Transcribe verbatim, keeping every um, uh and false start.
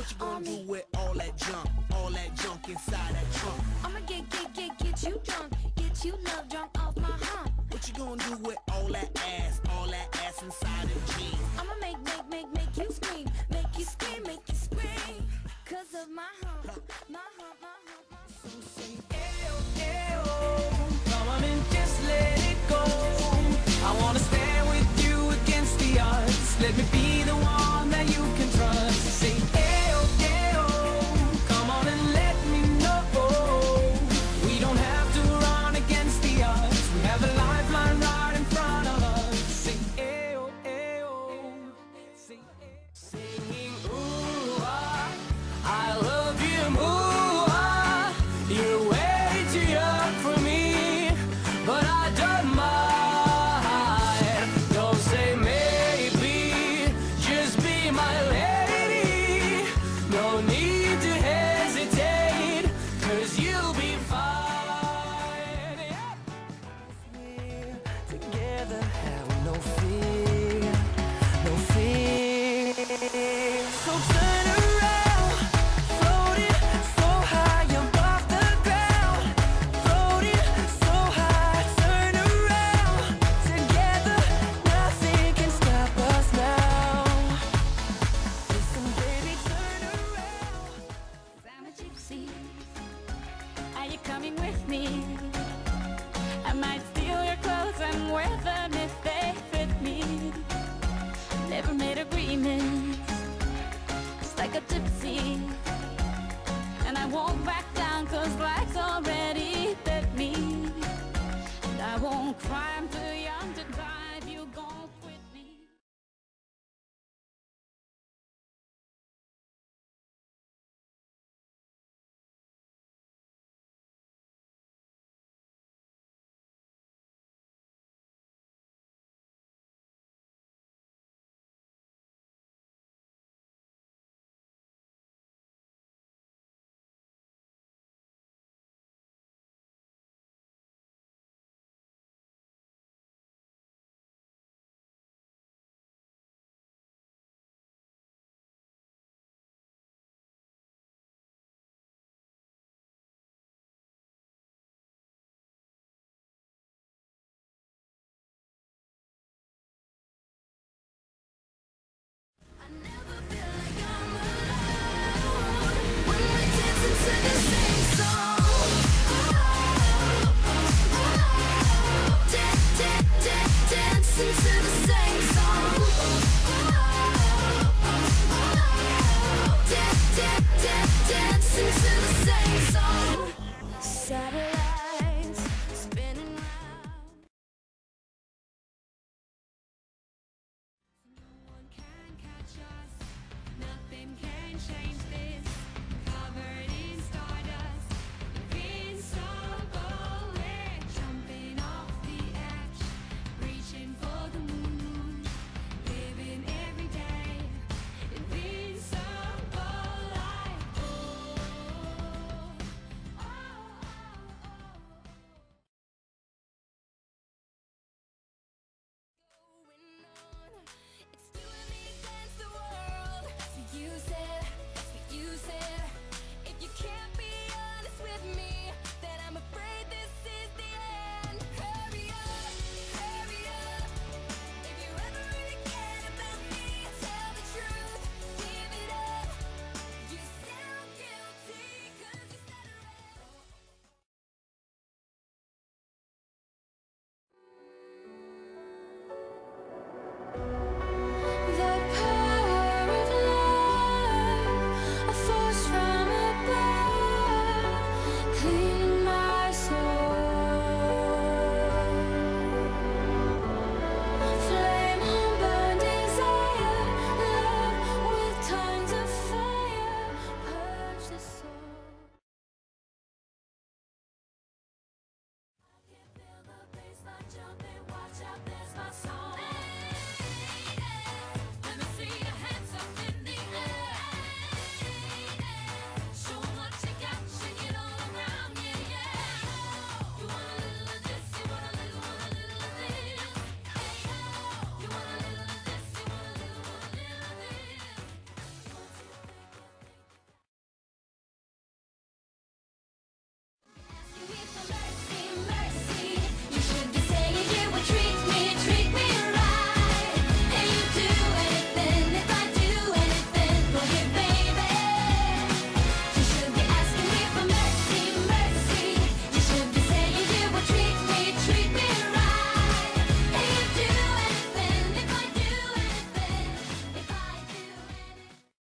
What you gonna do with all that junk, all that junk inside that trunk? I'ma get, get, get, get you drunk, get you love drunk off my hump. What you gonna do with all that ass, all that ass inside them jeans? I'ma make, make, make, make you scream, make you scream, make you scream, cause of my hump, my hump, my hump, my hump. So say, ayo, ayo, come on and just let it go. I wanna stand with you against the odds. Let me be the one that you can trust. Say, ayo, ayo, come on and let me know. We don't have to run against the odds. We have a lifeline right in front of us. Say, ayo, ayo, say, ayo. Singing, ooh, ah, I love you, ooh, ah, you're way too young for me, but I don't mind. Don't say maybe, just be my lady. No need to hesitate, cause you'll be fine. We're together, have no fear, no fear. So turn around, floating so high above the ground, floating so high. Turn around, together, nothing can stop us now. Listen, baby, turn around. I'm a gypsy, are you coming with me? I might steal your clothes and wear them if they fit me. Never made agreements, just like a gypsy. And I won't back down cause life's already bit me. And I won't cry, I'm